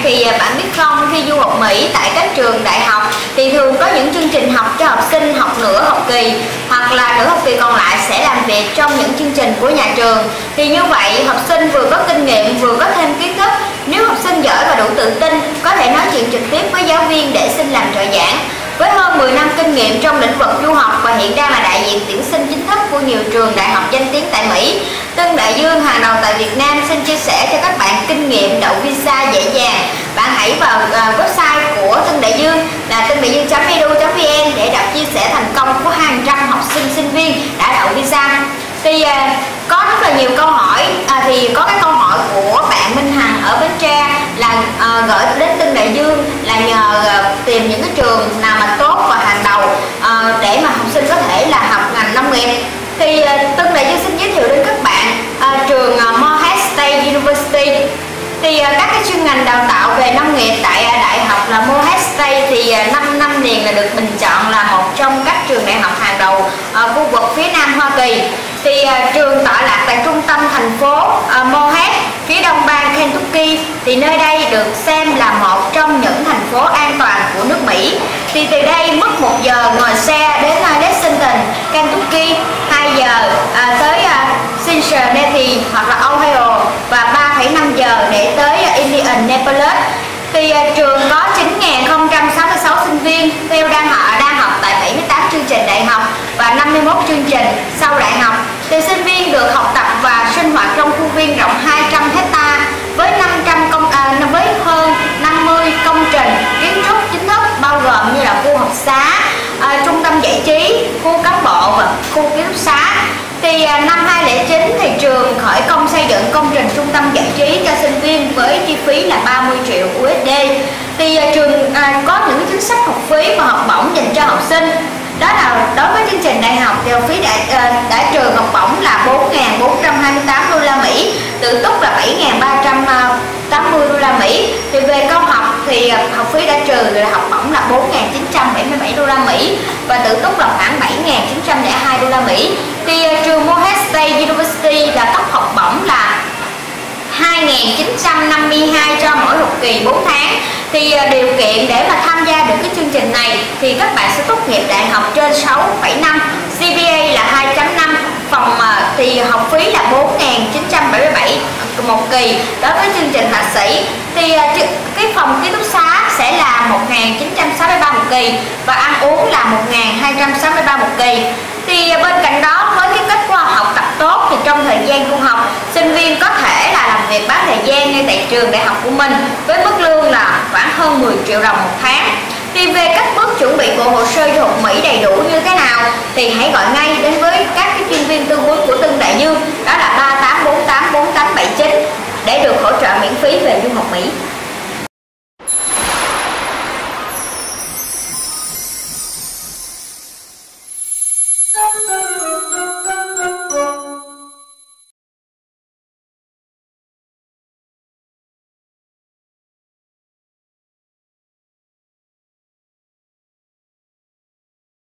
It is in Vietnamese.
thì bạn biết không, khi du học Mỹ tại các trường đại học thì thường có những chương trình học cho học sinh học nửa học kỳ, hoặc là nửa học kỳ còn lại sẽ làm việc trong những chương trình của nhà trường. Thì như vậy học sinh vừa có kinh nghiệm vừa có thêm kiến thức. Nếu học sinh giỏi và đủ tự tin, có thể nói chuyện trực tiếp với giáo viên để xin làm trợ giảng. Với hơn 10 năm kinh nghiệm trong lĩnh vực du học và hiện đang là đại diện tuyển sinh chính thức của nhiều trường đại học danh tiếng tại Mỹ, Tân Đại Dương hàng đầu tại Việt Nam xin chia sẻ cho các bạn kinh nghiệm đậu visa dễ dàng. Bạn hãy vào website của Tân Đại Dương là tandaiduong.edu.vn để đọc chia sẻ thành công của hàng trăm học sinh sinh viên đã đậu visa. Thì có rất là nhiều câu hỏi, thì có cái câu hỏi của bạn Minh Hằng ở Bến Tre là gửi đến Tân Đại Dương là nhờ tìm những cái trường nào mà tốt và hàng đầu để mà học sinh có thể là học ngành nông nghiệp. Thì Tân Đại Dương xin giới thiệu đến các bạn trường Morehead State University. Thì các cái chuyên ngành đào tạo về nông nghiệp tại đại học là Morehead State thì 5 năm liền là được bình chọn là một trong các trường đại học hàng đầu khu vực phía Nam Hoa Kỳ. Thì trường tọa lạc tại trung tâm thành phố Morehead, phía đông bang Kentucky. Thì nơi đây được xem là một trong những thành phố an toàn của nước Mỹ. Thì từ đây mất 1 giờ ngồi xe đến Lexington, Kentucky, 2 giờ tới Cincinnati hoặc là Ohio và 3,5 giờ để tới Indianapolis. Thì trường có 9.066 sinh viên đang học tại 78 chương trình đại học và 51 chương trình sau đại học. Thì sinh viên được học tập và sinh hoạt trong khuôn viên rộng 200 hecta với với hơn 50 công trình kiến trúc chính thức bao gồm như là khu học xá, trung tâm giải trí, khu cán bộ và khu ký túc xá. Thì năm 2009 thì trường khởi công xây dựng công trình trung tâm giải trí cho sinh viên với chi phí là 30 triệu USD. Thì trường có những chính sách học phí và học bổng dành cho học sinh. Đó là đối với chương trình đại học thì học phí đại trường học bổng là 4.428 đô la Mỹ, tự túc là 7.380 đô la Mỹ. Thì về cao học thì học phí đã trừ là học bổng là 4.977 đô la Mỹ và tự túc là khoảng 7.902 đô la Mỹ. Thì trường Morehead State University là cấp học bổng là 2.952 cho mỗi học kỳ 4 tháng. Thì điều kiện để mà tham gia được cái chương trình này thì các bạn sẽ tốt nghiệp đại học trên 6,5, GPA là 2.5, phòng thì học phí là 4.977 một kỳ đối với chương trình thạc sĩ. Thì cái phòng ký túc xá sẽ là 1.963 một kỳ và ăn uống là 1.263 một kỳ. Thì bên cạnh đó với cái kết quả học tập tốt thì trong thời gian tu học, sinh viên có thể là làm việc bán thời gian ngay tại trường đại học của mình với mức lương là khoảng hơn 10 triệu đồng một tháng. Thì về các bước chuẩn bị bộ hồ sơ du học Mỹ đầy đủ như thế nào thì hãy gọi ngay đến với các cái chuyên viên tư vấn của Tân Đại Dương, đó là 38484879 để được hỗ trợ miễn phí về du học Mỹ.